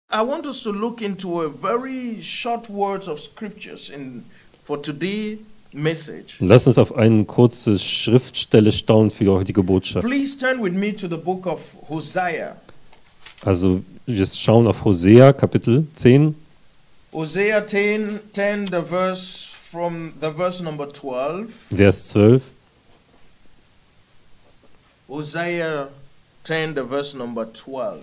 I want us to look into a very short words of scriptures for today's message. Lass uns auf eine kurze Schriftstelle staunen für die heutige Botschaft. Please turn with me to the book of Hosea. Also wir schauen auf Hosea Kapitel 10. Hosea 10, the verse number 12. Vers 12. Hosea 10, the verse number 12.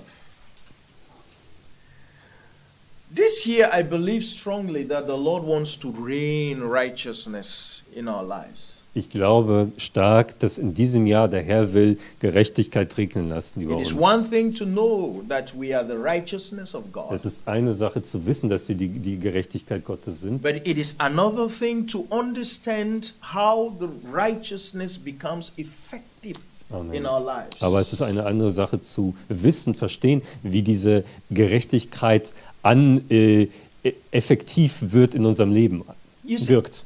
This year, I believe strongly that the Lord wants to rain righteousness in our lives. Ich glaube stark, dass in diesem Jahr der Herr will Gerechtigkeit regnen lassen über It is uns. one thing to know that we are the righteousness of God, Es ist eine Sache zu wissen, dass wir die Gerechtigkeit Gottes sind. but it is another thing to understand how the righteousness becomes effective Amen. in our lives. Aber es ist eine andere Sache zu wissen, verstehen, wie diese Gerechtigkeit effektiv wird in unserem Leben, You see, wirkt.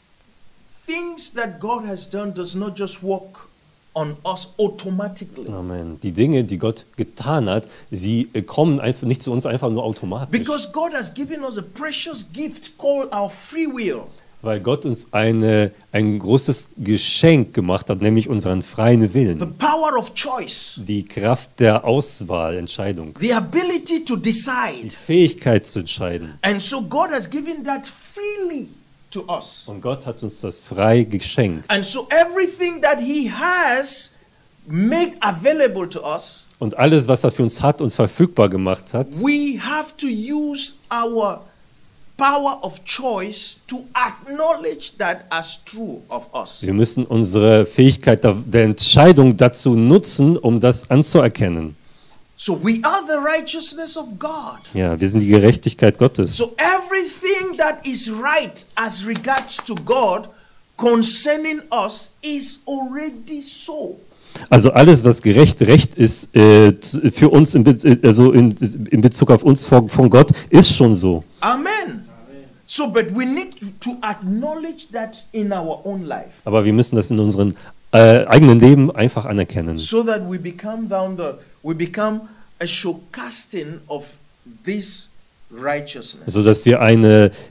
things that God has done does not just work on us automatically. Amen. Die Dinge, die Gott getan hat, sie kommen einfach nicht zu uns einfach nur automatisch. Because God has given us a precious gift called our free will. Weil Gott uns ein großes Geschenk gemacht hat, nämlich unseren freien Willen. The power of choice. Die Kraft der Auswahl, Entscheidung. The ability to Die decide. Fähigkeit zu entscheiden. And so God has given that freely to us. Und Gott hat uns das frei geschenkt. And so everything that He has made available to us, Und alles, was er für uns hat und verfügbar gemacht hat, we have to use our power of choice to acknowledge that as true of us. wir müssen unsere Fähigkeit der Entscheidung dazu nutzen, um das anzuerkennen. So we are the righteousness of God. Ja, wir sind die Gerechtigkeit Gottes. So everything that is right as regards to God concerning us is already so. Also alles, was recht ist für uns in Bezug auf uns von Gott, ist schon so. Amen. So, but we need to acknowledge that in our own life, Aber wir müssen das in unserem eigenen Leben einfach anerkennen. so that we become a showcasting of this righteousness. Sodass wir ein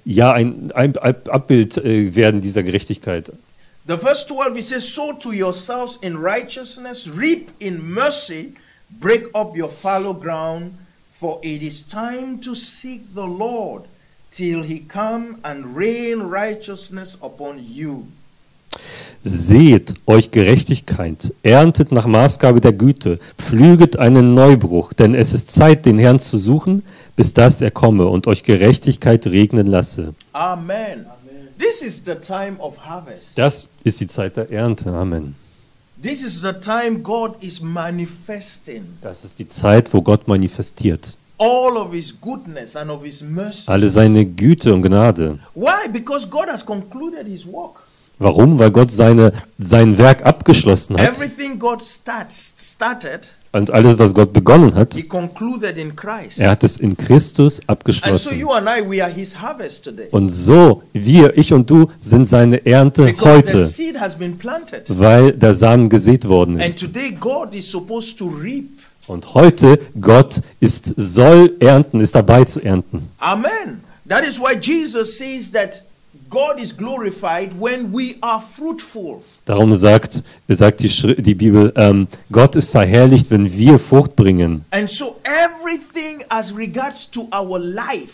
Abbild werden dieser Gerechtigkeit. The verse 12, it says, "Sow to yourselves in righteousness, reap in mercy, break up your fallow ground, for it is time to seek the Lord till he come and rain righteousness upon you." Seht euch Gerechtigkeit, erntet nach Maßgabe der Güte, pflüget einen Neubruch, denn es ist Zeit, den Herrn zu suchen, bis dass er komme und euch Gerechtigkeit regnen lasse. Amen. This is the time of harvest. Das ist die Zeit der Ernte. Amen. This is the time God is manifesting Das ist die Zeit, wo Gott manifestiert. all of his goodness and of his mercy. Alle seine Güte und Gnade. Why? Because God has concluded his work. Warum? Weil Gott sein Werk abgeschlossen hat Everything God started, und alles, was Gott begonnen hat, he concluded in Christ. er hat es in Christus And so abgeschlossen. you and I, we are his harvest today. Und so, ich und du, sind seine Ernte Because the heute, seed has been planted. weil der Samen gesät worden And ist. today God is supposed to reap. Und heute, Gott soll ernten, ist dabei zu ernten. Amen. That is why Jesus says that God is glorified when we are fruitful. Darum sagt die Bibel, Gott ist verherrlicht, wenn wir Frucht bringen. And so everything as regards to our life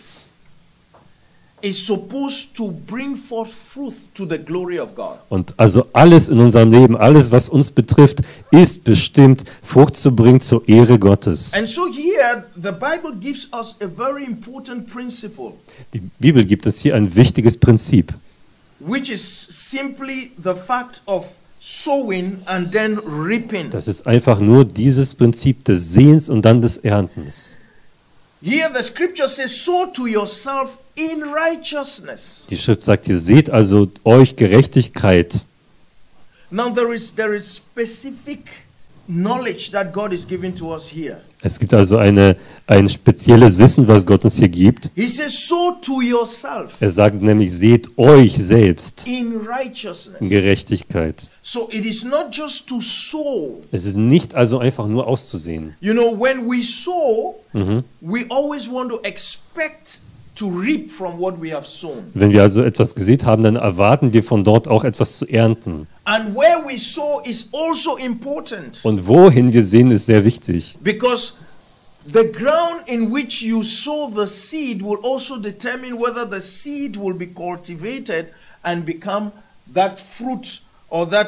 is supposed to bring forth fruit to the glory of God. Und also alles in unserem Leben, alles, was uns betrifft, ist bestimmt, Frucht zu bringen zur Ehre Gottes. And so here the Bible gives us a very important principle, Die Bibel gibt uns hier ein wichtiges Prinzip. which is simply the fact of sowing and then reaping. Das ist einfach nur dieses Prinzip des Sehens und dann des Erntens. Here the scripture says, "Sow to yourself in righteousness." Die Schrift sagt, ihr seht also euch Gerechtigkeit. Now there is specific knowledge that God is giving to us here. Es gibt also ein spezielles Wissen, was Gott uns hier gibt. He says, sow to yourself Er sagt nämlich, seht euch selbst in in righteousness. Gerechtigkeit. So it is not just to sow. Es ist nicht also einfach nur auszusehen. You know, when we sow, we always want to expect to reap from what we have sown. Wenn wir also etwas gesät haben, dann erwarten wir von dort auch etwas zu ernten. And where we sow is also important, Und wohin wir sehen, ist sehr wichtig. because the ground in which you sow the seed will also determine whether the seed will be cultivated and become that fruit or that,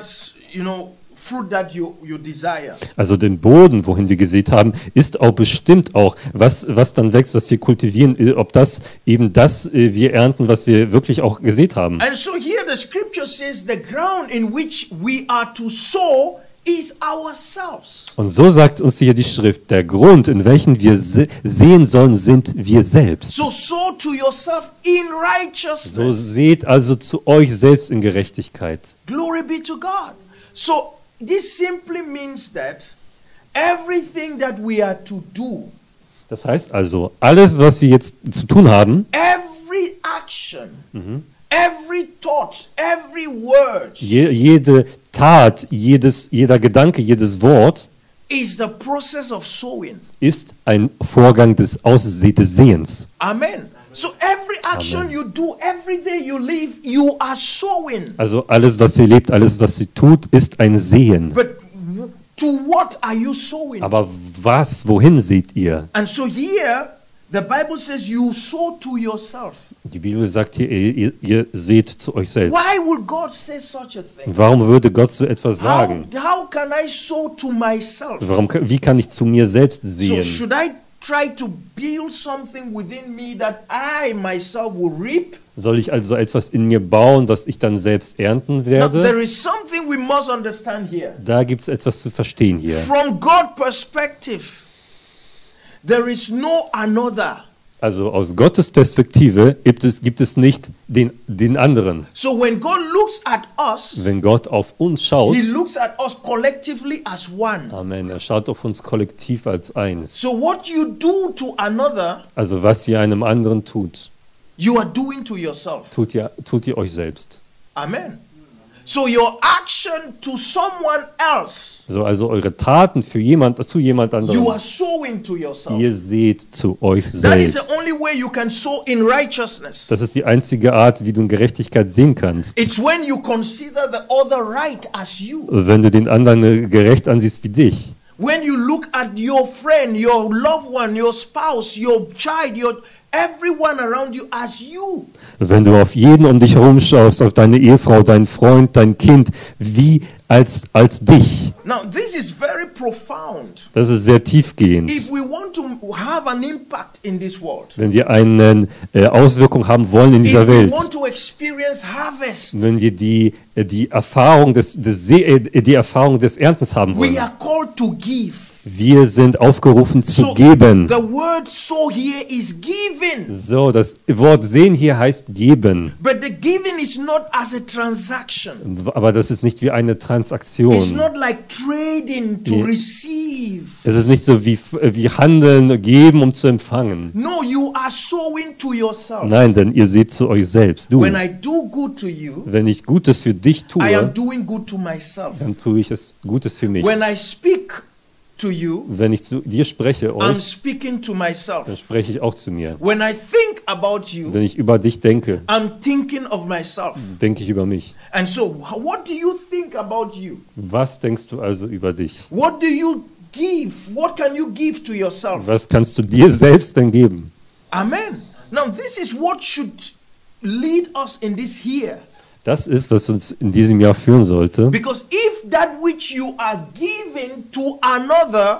fruit that you desire. Also den Boden, wohin wir gesät haben, ist auch bestimmt auch, was dann wächst, was wir kultivieren, ob das eben das wir ernten, was wir wirklich auch gesät haben. And so here the scripture says the ground in which we are to sow is ourselves. Und so sagt uns hier die Schrift, der Grund, in welchen wir sehen sollen, sind wir selbst. So sow to yourself in righteousness. So seht also zu euch selbst in Gerechtigkeit. Glory be to God. So this simply means that everything that we are to do, Das heißt also, alles, was wir jetzt zu tun haben, every action, every thought, every word jede Tat, jeder Gedanke, jedes Wort, is the process of sowing. ist ein Vorgang des Aussehens. Amen. So every action you do, every day you live, you are sowing. Also alles, was sie lebt, alles, was sie tut, ist ein Sehen. But to what are you sowing? Aber wohin seht ihr? And so here, the Bible says you sow to yourself. Die Bibel sagt hier, ihr seht zu euch selbst. Why would God say such a thing? Warum würde Gott so etwas sagen? How can I sow to myself? Wie kann ich zu mir selbst So sehen? should I try to build something within me that I myself will reap? Soll ich also etwas in mir bauen, was ich dann selbst ernten Now, werde? there is something we must understand here. Da gibt es etwas zu verstehen hier. From God's perspective, there is no another. Also aus Gottes Perspektive gibt es nicht den anderen. So when God looks at us, Wenn Gott auf uns schaut, He looks at us collectively as one. Amen, er schaut auf uns kollektiv als eins. So what you do to another, Also was ihr einem anderen tut, you are doing to yourself. tut ihr euch selbst. Amen. So your action to someone else, So, also eure Taten zu jemand you are anderem, sowing to yourself. ihr seht zu euch That is selbst. the only way you can sow in righteousness. Das ist die einzige Art, wie du in Gerechtigkeit sehen kannst. It's when you consider the other right as you. Wenn du den anderen gerecht ansiehst wie dich. When you look at your friend, your loved one, your spouse, your child, everyone around you as you. Wenn du auf jeden um dich herum schaust, auf deine Ehefrau, deinen Freund, dein Kind, wie als dich. Now, this is very profound. Das ist sehr tiefgehend. If we want to have an impact in this world, Wenn wir eine Auswirkung haben wollen in if dieser we Welt, want to experience harvest, wenn wir die Erfahrung die Erfahrung des Erntens haben we wollen, are called to give. wir sind aufgerufen zu So geben. the word sow here is giving. So, das Wort sehen hier heißt geben. But the giving is not as a transaction. Aber das ist nicht wie eine It's Transaktion. not like trading to Yeah. receive. Es ist nicht so wie handeln, geben, um zu empfangen. No, you are sowing to yourself. Nein, denn ihr seht zu euch selbst. Du, When I do good to you, wenn ich Gutes für dich I am tue, doing good to myself. dann tue ich es Gutes für mich. When I speak to you, Wenn ich zu dir spreche, I'm euch, speaking to myself. dann spreche ich auch zu mir. When I think about you, Wenn ich über dich denke, I'm thinking of myself. denke ich über mich. And so, what do you think about you? Was denkst du also über dich? What do you give? What can you give to yourself? Was kannst du dir selbst denn geben? Amen. Now, this is what should lead us in this here. Das ist, was uns in diesem Jahr führen sollte. Because if that which you are giving to another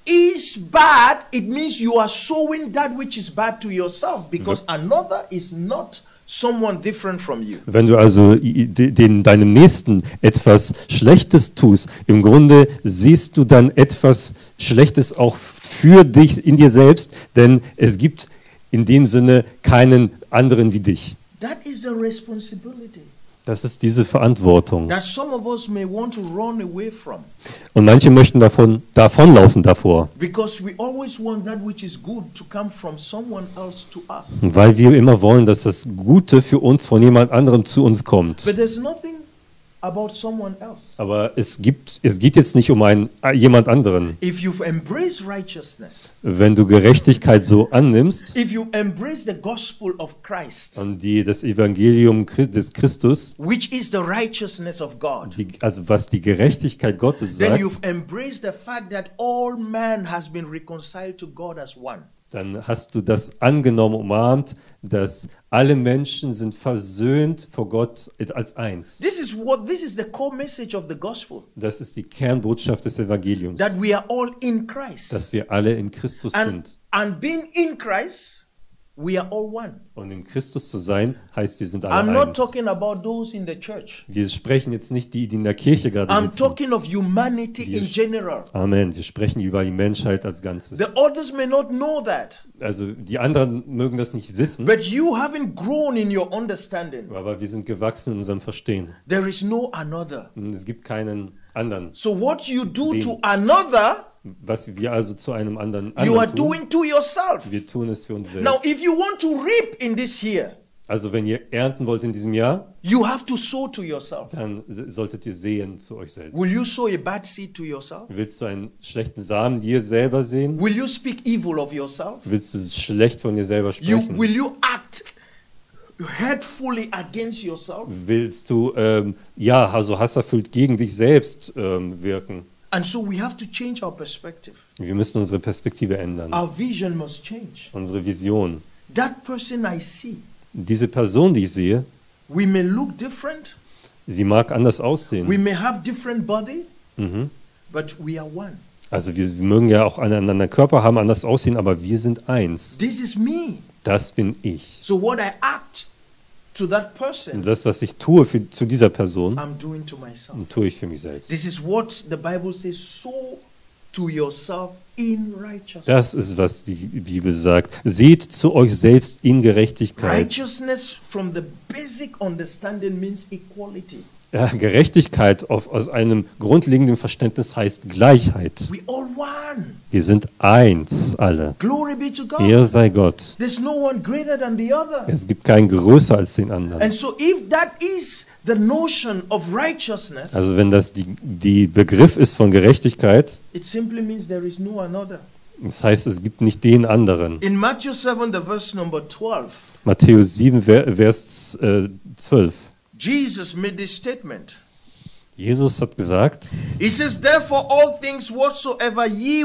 is bad, it means you are sowing that which is bad to yourself, because another is not someone different from you. Wenn du also deinem Nächsten etwas Schlechtes tust, im Grunde siehst du dann etwas Schlechtes auch für dich in dir selbst, denn es gibt in dem Sinne keinen anderen wie dich. That is the responsibility. Das ist diese Verantwortung. that some of us may want to run away from, Und manche möchten davonlaufen davor, because we always want that which is good to come from someone else to us. weil wir immer wollen, dass das Gute für uns von jemand anderem zu uns kommt. But there's nothing about someone else. Aber es geht jetzt nicht um jemand anderen. If you've embraced righteousness, Wenn du Gerechtigkeit so annimmst if you embrace the gospel of Christ, und das Evangelium des Christus, which is the righteousness of God, also was die Gerechtigkeit Gottes then sagt, you've embraced the fact that all man has been reconciled to God as one. dann hast du das angenommen, umarmt, dass alle Menschen sind versöhnt vor Gott als eins. This is the core message of the gospel, Das ist die Kernbotschaft des Evangeliums, that we are all in Christ. dass wir alle in Christus sind. And being in Christ, we are all one. Und in Christus zu sein, heißt, wir sind I'm alle not eins. talking about those in the church. Wir sprechen jetzt nicht die in der Kirche gerade I'm sitzen. talking of humanity in Yes. general. Amen. Wir sprechen über die Menschheit als Ganzes. The others may not know that, Also die anderen mögen das nicht wissen, but you haven't grown in your understanding. aber wir sind gewachsen in unserem Verstehen. There is no another. Und es gibt keinen anderen. So what you do Den- to another, Was wir also zu einem anderen you are tun, doing to yourself. wir tun es für uns selbst. Now, if you want to reap in this year, Also wenn ihr ernten wollt in diesem Jahr, you have to sow to yourself. dann solltet ihr sehen zu euch selbst. Will you sow a bad seed to yourself? Willst du einen schlechten Samen dir selber sehen? Will you speak evil of yourself? Willst du schlecht von dir selber sprechen? Will you act hurtfully against yourself? Willst du also hasserfüllt gegen dich selbst wirken? And so we have to change our perspective. Wir müssen unsere Perspektive ändern. Our vision must change. Unsere Vision. That person I see, Diese Person, die ich sehe, we may look different, sie mag anders we aussehen. may have different body, Mhm. but we are one. Also wir mögen ja auch einen anderen Körper haben, anders aussehen, aber wir sind eins. This is me. Das bin ich. So what I act to that Und person, das, was ich tue zu dieser Person, I'm doing to myself. tue ich für mich selbst. This is what the Bible says, sow to yourself in righteousness. Das ist, was die Bibel sagt. Seht zu euch selbst in Gerechtigkeit. Righteousness from the basic understanding means equality. Ja, Gerechtigkeit aus einem grundlegenden Verständnis heißt Gleichheit. We all one. Wir sind eins, alle. Glory be to God. Er sei Gott. There's no one greater than the other. Es gibt keinen größer als den anderen. And so if that is the notion of righteousness, Also wenn das die Begriff ist von Gerechtigkeit, it simply means there is no another. das heißt, es gibt nicht den anderen. In Matthew 7, the verse number 12, Matthäus 7, Vers 12. Jesus made this statement. Jesus hat gesagt, He says, therefore all things whatsoever ye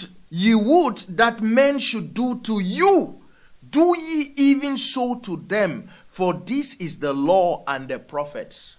would that men should do to you, do ye even so to them, for this is the law and the prophets.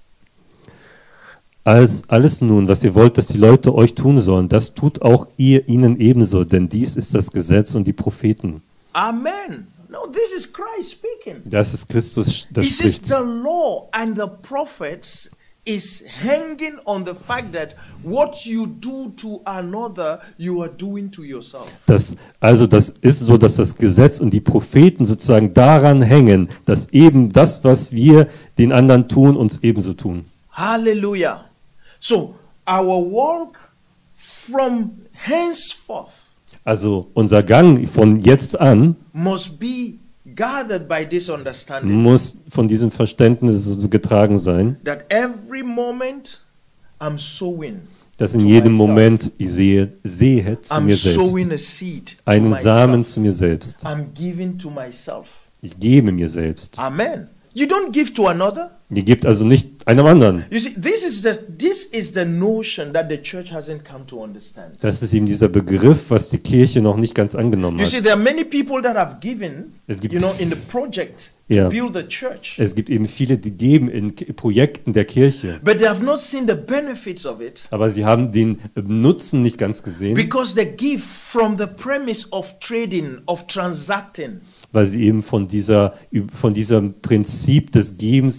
alles nun, was ihr wollt, dass die Leute euch tun sollen, das tut auch ihr ihnen ebenso, denn dies ist das Gesetz und die Propheten. Amen. No, this is Christ speaking. Das ist Christus, das He says spricht. the law and the prophets is hanging on the fact that what you do to another, you are doing to yourself. Das ist so, dass das Gesetz und die Propheten sozusagen daran hängen, dass eben das, was wir den anderen tun, uns ebenso tun. Hallelujah. So, our walk from henceforth Also unser Gang von jetzt an must be gathered by this understanding muss von diesem Verständnis so getragen sein, that every moment I'm sowing. dass in to jedem myself. Moment ich sehe zu I'm mir selbst, sowing a seed to einen Samen myself. zu mir selbst. I'm giving to myself. Ich gebe mir selbst. Amen. You don't give to another. Ihr gebt also nicht einem anderen. You see, this is the notion that the church hasn't come to understand. Das ist eben dieser Begriff, was die Kirche noch nicht ganz angenommen You see, hat. there are many people that have given, Es gibt- in the project to Ja. build the church, Es gibt eben viele, die geben in Projekten der Kirche, but they have not seen the benefits of it aber sie haben den Nutzen nicht ganz gesehen, because they give from the premise of trading, of transacting. weil sie eben von diesem Prinzip des Gebens als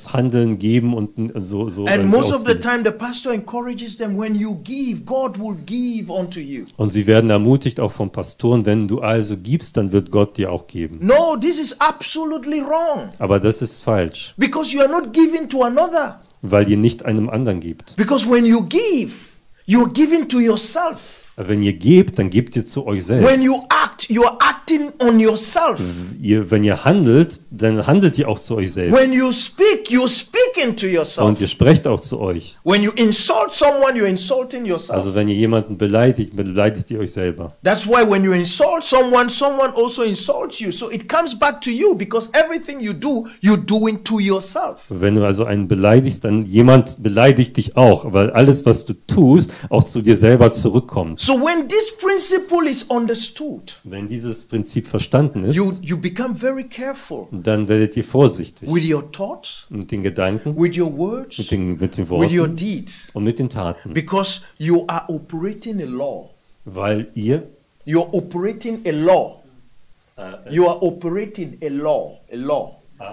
das Handeln, Geben und so And most of the ausgeben. time, the pastor encourages them, when you give, God will give unto you. Und sie werden ermutigt auch vom Pastoren, wenn du also gibst, dann wird Gott dir auch geben. No, this is absolutely wrong. Aber das ist falsch, Because you are not giving to another. weil ihr nicht einem anderen gebt. Because when you give, you're giving to yourself. Wenn ihr gebt, dann gebt ihr zu euch When selbst. you act, you're acting on yourself. Wenn ihr handelt, dann handelt ihr auch zu euch selbst. When you speak, you're speaking to Und yourself. ihr sprecht auch zu euch. When you insult someone, you're insulting yourself. Also wenn ihr jemanden beleidigt, beleidigt ihr euch selber. That's why when you insult someone, someone also insults you. So it comes back to you because everything you do, you're doing to yourself. Wenn du also einen beleidigst, dann jemand beleidigt dich auch, weil alles, was du tust, auch zu dir selber zurückkommt. So when this principle is understood, Wenn dieses Prinzip verstanden ist, you become very careful dann werdet ihr vorsichtig with your thoughts, mit den Gedanken, with your words, mit den with your Worten deeds, und mit den Taten, because you are operating a law. weil ihr You're operating a law. You are operating a law. A law.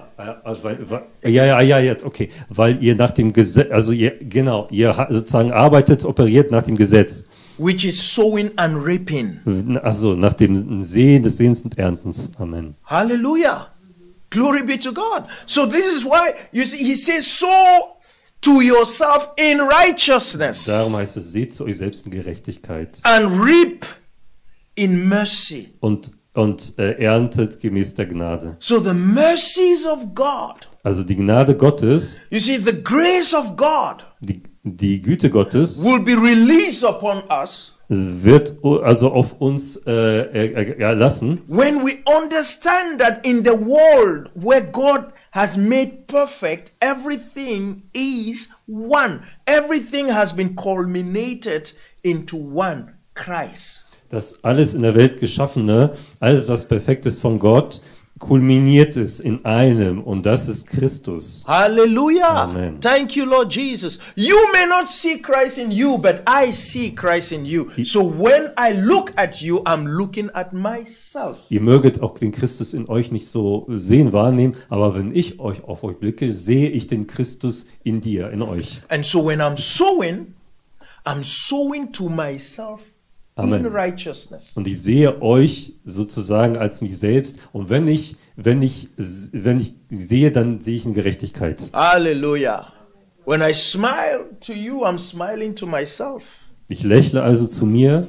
ja, jetzt, okay, weil ihr nach dem Gesetz, also ihr sozusagen arbeitet, operiert nach dem Gesetz, Which is sowing and reaping. also nach dem Sehen des Sehens und Erntens, Amen. Hallelujah. Glory be to God. So this is why you see he says, sow to yourself in righteousness Darum heißt es, seht zu euch selbst in Gerechtigkeit and reap in mercy. und erntet gemäß der Gnade. So the mercies of God, Also die Gnade Gottes, you see, the grace of God die Güte Gottes will be released upon us wird also auf uns erlassen, when we understand that in the world where God has made perfect, everything is one. Everything has been culminated into one, Christ. dass alles in der Welt Geschaffene, alles was perfekt ist von Gott, kulminiert ist in einem und das ist Christus. Hallelujah. Amen. Thank you, Lord Jesus. You may not see Christ in you, but I see Christ in you. So when I look at you, I'm looking at myself. Ihr möget auch den Christus in euch nicht so sehen, wahrnehmen, aber wenn ich auf euch blicke, sehe ich den Christus in dir, in euch. And so when I'm sowing to myself Amen. in righteousness. Und ich sehe euch sozusagen als mich selbst. Und wenn ich sehe, dann sehe ich in Gerechtigkeit. Hallelujah. When I smile to you, I'm smiling to myself. Ich lächle also zu mir.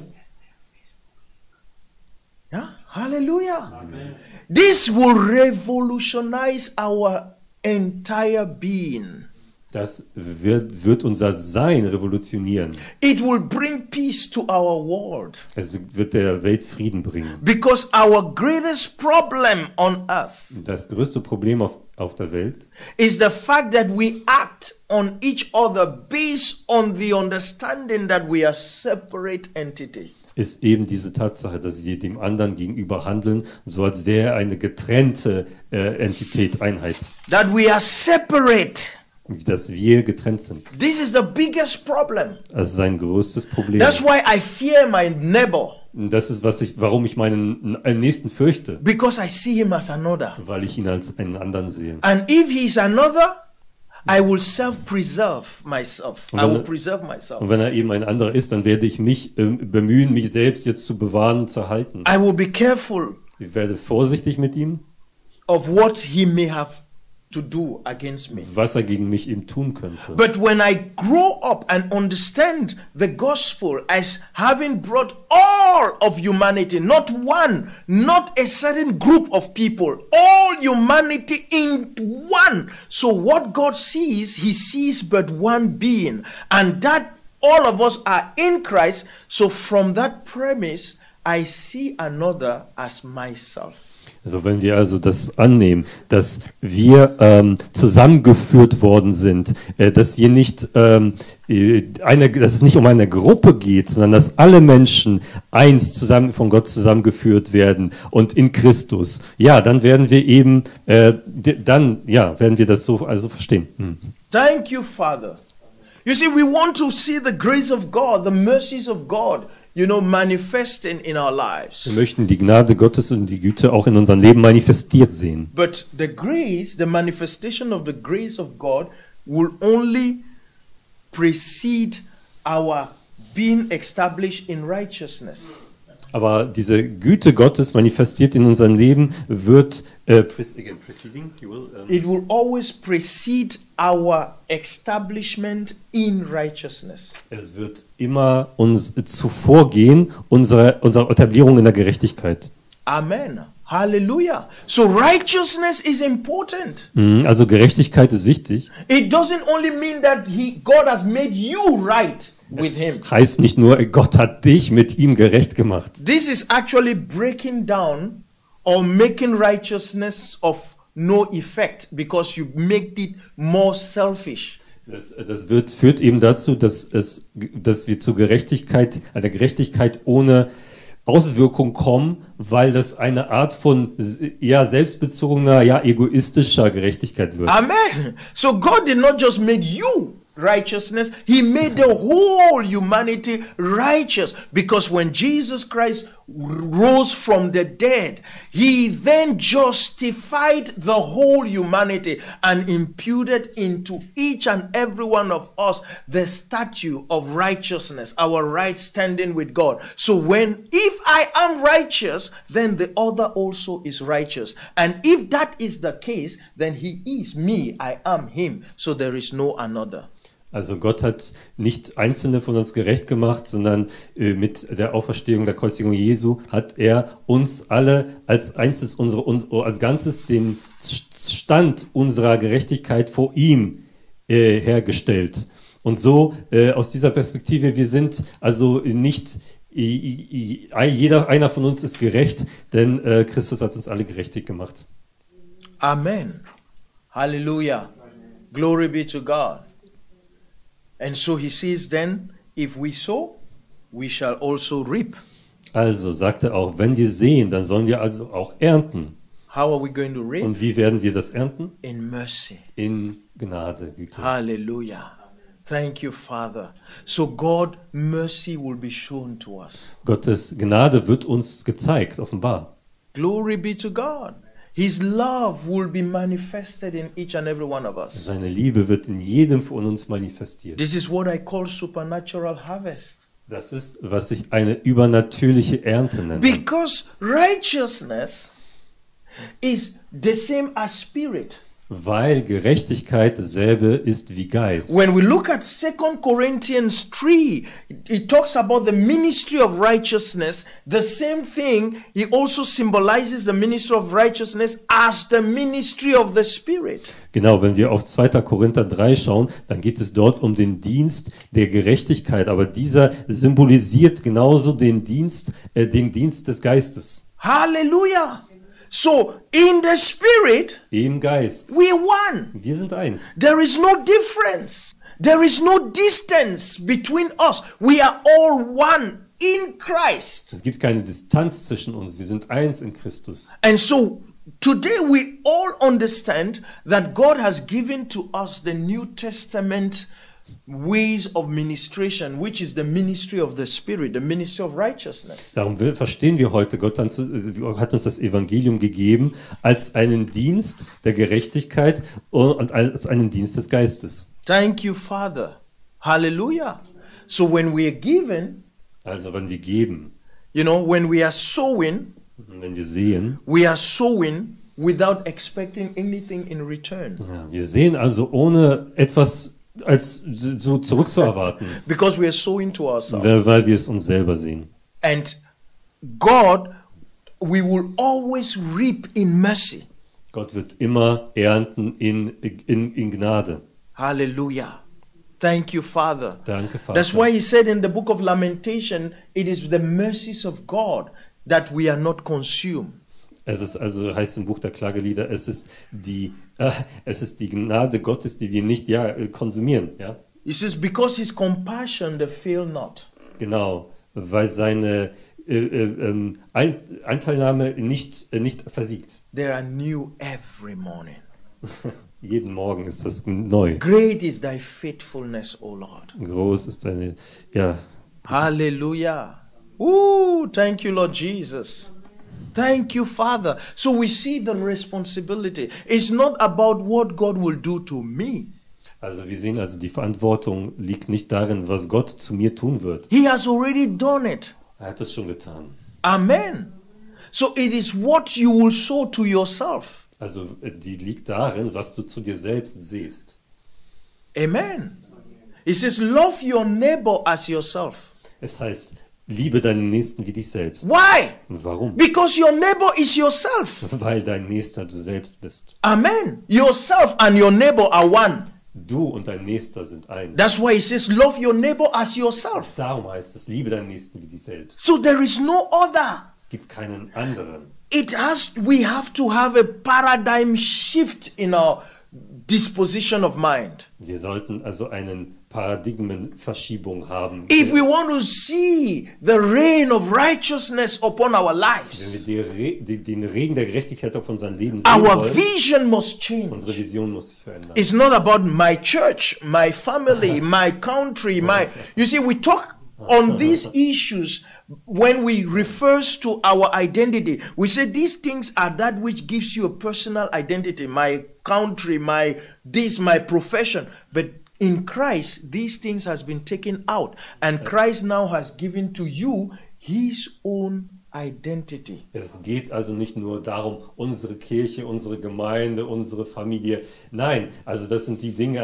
Yeah? Hallelujah. This will revolutionize our entire being. Das wird unser Sein revolutionieren. It will bring peace to our world. Es wird der Welt Frieden bringen. Because our greatest problem on earth Das größte Problem auf der Welt is the fact that we act on each other based on the understanding that we are separate entity. ist eben diese Tatsache, dass wir dem anderen gegenüber handeln, so als wäre er eine getrennte Entität, Einheit. That we are separate. Dass wir getrennt sind. This is the biggest problem. Das ist sein größtes Problem. That's why I fear my neighbor. Das ist, warum ich meinen Nächsten fürchte, Because I see him as another. weil ich ihn als einen anderen sehe. And if he is another, I will self-preserve myself. I will preserve myself. Und wenn er eben ein anderer ist, dann werde ich mich bemühen, mich selbst jetzt zu bewahren und zu erhalten. I will be careful Ich werde vorsichtig mit ihm, of what he may have to do against me. was er gegen mich eben tun könnte. But when I grow up and understand the gospel as having brought all of humanity, not one, not a certain group of people, all humanity in one. So what God sees, he sees but one being. And that all of us are in Christ. So from that premise, I see another as myself. Also wenn wir also das annehmen, dass wir zusammengeführt worden sind, dass wir nicht dass es nicht um eine Gruppe geht, sondern dass alle Menschen eins zusammen von Gott zusammengeführt werden und in Christus, ja, dann werden wir eben werden wir das so also verstehen. Thank you, Father. You see, we want to see the grace of God, the mercies of God manifesting in our lives. Wir möchten die Gnade Gottes und die Güte auch in unserem Leben manifestiert sehen. But the manifestation of the grace of God will only precede our being established in righteousness. Aber diese Güte Gottes manifestiert in unserem Leben wird preceding, It will always precede our establishment in righteousness. es wird immer uns zuvorgehen, unsere Etablierung in der Gerechtigkeit. Amen. Hallelujah. So righteousness is important. Also Gerechtigkeit ist wichtig. It doesn't only mean that God has made you right with him. Es heißt nicht nur, Gott hat dich mit ihm gerecht gemacht. This is actually breaking down or making righteousness of no effect because you make it more selfish. Das führt eben dazu, dass wir zur Gerechtigkeit, einer Gerechtigkeit ohne Auswirkung kommen, weil das eine Art von selbstbezogener, egoistischer Gerechtigkeit wird. Amen. So God did not just make you righteousness, he made the whole humanity righteous, because when Jesus Christ rose from the dead, he then justified the whole humanity and imputed into each and every one of us the statue of righteousness, our right standing with God. So if I am righteous, then the other also is righteous. And if that is the case, then he is me, I am him. So there is no another. Also Gott hat nicht Einzelne von uns gerecht gemacht, sondern mit der Auferstehung, der Kreuzigung Jesu hat er uns alle als Ganzes den Stand unserer Gerechtigkeit vor ihm hergestellt. Und so aus dieser Perspektive, wir sind also nicht, einer von uns ist gerecht, denn Christus hat uns alle gerechtig gemacht. Amen. Hallelujah. Glory be to God. And so he says then, if we sow, we shall also reap. Also sagt er auch, wenn wir säen, dann sollen wir also auch ernten. How are we going to reap? Und wie werden wir das ernten? In mercy. In Gnade, Güte. Hallelujah. Thank you, Father. So God, mercy will be shown to us. Gottes Gnade wird uns gezeigt, offenbar. Glory be to God. His love will be manifested in each and every one of us. Seine Liebe wird in jedem von uns manifestiert. This is what I call supernatural harvest. Das ist, was ich eine übernatürliche Ernte nenne. Because righteousness is the same as spirit. Weil Gerechtigkeit dasselbe ist wie Geist. When we look at 2 Corinthians 3, it talks about the ministry of righteousness. The same thing, he also symbolizes the ministry of righteousness as the ministry of the Spirit. Genau, wenn wir auf 2. Korinther 3 schauen, dann geht es dort um den Dienst der Gerechtigkeit. Aber dieser symbolisiert genauso den Dienst des Geistes. Hallelujah! So, in the Spirit, im Geist, we are one. Wir sind eins. There is no difference. There is no distance between us. We are all one in Christ. Es gibt keine Distanz zwischen uns. Wir sind eins in Christus. And so, today we all understand that God has given to us the New Testament ways of ministration, which is the ministry of the Spirit, the ministry of righteousness. Darum verstehen wir heute, Gott hat uns das Evangelium gegeben als einen Dienst der Gerechtigkeit und als einen Dienst des Geistes. Thank you, Father. Hallelujah. So when we are given, also wenn wir geben, when we are sowing, wenn wir sehen, we are sowing without expecting anything in return. Ja, wir sehen also ohne etwas als so zurückzuerwarten. Because we are sowing to ourselves. Weil wir es uns selber sehen. And God, we will always reap in mercy. Gott wird immer ernten in Gnade. Hallelujah. Thank you, Father. Danke, Vater. That's why he said in the book of Lamentation, it is the mercies of God that we are not consumed. Es ist also, heißt im Buch der Klagelieder, es ist die Gnade Gottes, die wir nicht konsumieren. Ja? He says, because his compassion, they fail not. Genau, weil seine Anteilnahme nicht versiegt. They are new every morning. Jeden Morgen ist das neu. Great is thy faithfulness, O Lord. Groß ist deine, ja. Hallelujah. Ooh, thank you, Lord Jesus. Thank you, Father. So we see the responsibility. It's not about what God will do to me. Also wir sehen also, die Verantwortung liegt nicht darin, was Gott zu mir tun wird. He has already done it. Er hat es schon getan. Amen. So it is what you will sow to yourself. Also die liegt darin, was du zu dir selbst siehst. Amen. It says, love your neighbor as yourself. Es heißt, liebe deinen Nächsten wie dich selbst. Why? Warum? Because your neighbor is yourself. Weil dein Nächster du selbst bist. Amen. Yourself and your neighbor are one. Du und dein Nächster sind eins. That's why it says, love your neighbor as yourself. Darum heißt es, liebe deinen Nächsten wie dich selbst. So there is no other. Es gibt keinen anderen. We have to have a paradigm shift in our disposition of mind. Wir sollten also einen Paradigmenverschiebung haben. If we want to see the reign of righteousness upon our Wenn lives, wir den Regen der Gerechtigkeit auf unser Leben sehen our wollen, vision must change. unsere Vision muss sich verändern. It's not about my church, my family, my country, You see, we talk on these issues when we refers to our identity. We say these things are that which gives you a personal identity. My country, my profession. But in Christ, these things has been taken out. And Christ now has given to you his own identity. Es geht also nicht nur darum, unsere Kirche, unsere Gemeinde, unsere Familie. Nein, also das sind die Dinge,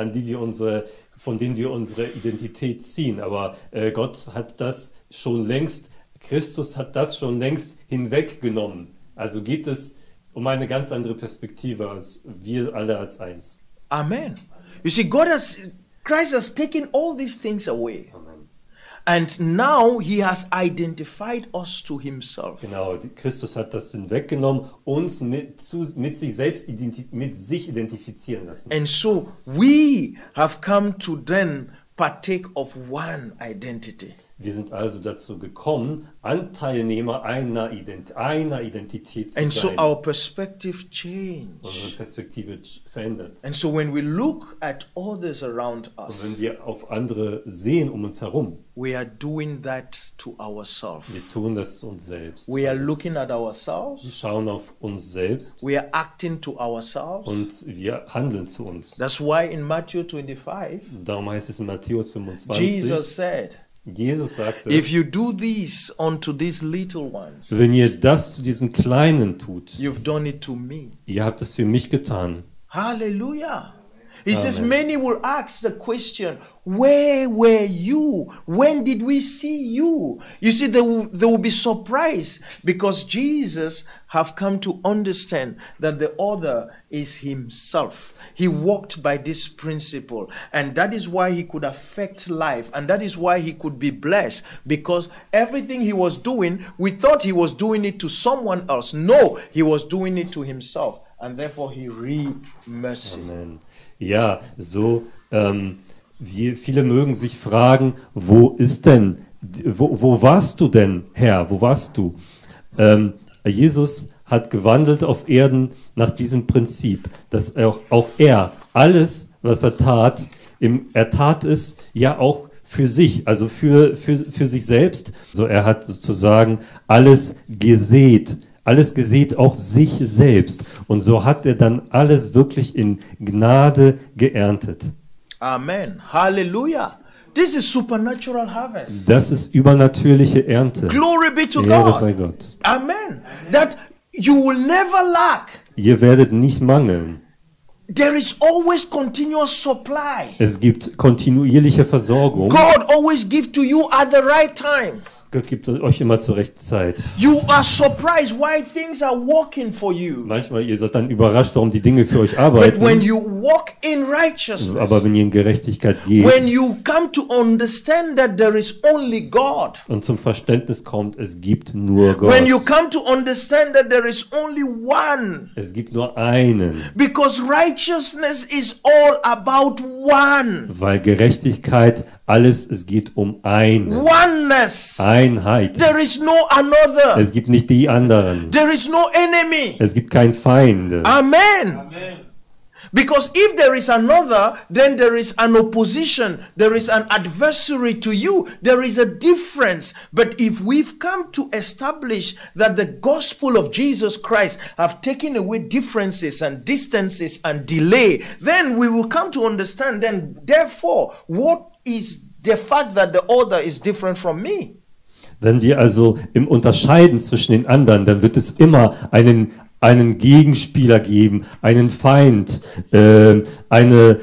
von denen wir unsere Identität ziehen. Aber Gott hat das schon längst, Christus hat das schon längst hinweggenommen. Also geht es um eine ganz andere Perspektive als wir alle als eins. Amen. You see, Christ has taken all these things away. Amen. And now he has identified us to himself. Genau, Christus hat das hinweggenommen, uns mit sich selbst identifizieren lassen. And so we have come to then partake of one identity. Wir sind also dazu gekommen, Anteilnehmer einer Identität zu And so sein. our perspective changed. Unsere Perspektive verändert. And so when we look at others around us, Und wenn wir auf andere sehen um uns herum, we are doing that to ourselves. wir tun das zu uns selbst. We are looking at Wir ourselves. schauen auf uns selbst We are acting to ourselves. und wir handeln zu uns. That's why in Matthew 25, Darum heißt es in Matthäus 25, Jesus said, Jesus sagte, if you do this unto these little ones, wenn ihr das zu diesen Kleinen tut, you've done it to me. ihr habt es für mich getan. Hallelujah. He says, Amen. many will ask the question, where were you? When did we see you? You see, they will be surprised because Jesus have come to understand that the other is himself. He walked by this principle, and that is why he could affect life, and that is why he could be blessed, because everything he was doing, we thought he was doing it to someone else. No, he was doing it to himself, and therefore he reaped mercy. Amen. Ja, so, viele mögen sich fragen, wo warst du denn, Herr, wo warst du? Jesus hat gewandelt auf Erden nach diesem Prinzip, dass auch er alles, was er tat es ja auch für sich, also für sich selbst. So, er hat sozusagen alles gesät, auch sich selbst. Und so hat er dann alles wirklich in Gnade geerntet. Amen. Hallelujah. This is supernatural harvest. Das ist übernatürliche Ernte. Glory be to Ehre God. sei Gott. Amen. That you will never lack. Ihr werdet nicht mangeln. There is always continuous supply. Es gibt kontinuierliche Versorgung. God always gives to you at the right time. Gott gibt euch immer zur rechten Zeit. You are surprised why things are working for you. Manchmal ihr seid dann überrascht, warum die Dinge für euch But arbeiten. when you walk in righteousness, Aber wenn ihr in Gerechtigkeit geht when you come to understand that there is only God, und zum Verständnis kommt, es gibt nur Gott. when you come to understand that there is only one, Es gibt nur einen. because righteousness is all about one. Weil Gerechtigkeit es geht um eine. Oneness. Einheit. There is no another. Es gibt nicht die anderen. There is no enemy. Es gibt keinen Feind. Amen. Because if there is another, then there is an opposition, there is an adversary to you, there is a difference. But if we've come to establish that the gospel of Jesus Christ have taken away differences and distances and delay, then we will come to understand then, therefore, what is the fact that the other is different from me? Wenn wir also im Unterscheiden zwischen den anderen, dann wird es immer einen Gegenspieler geben, einen Feind, eine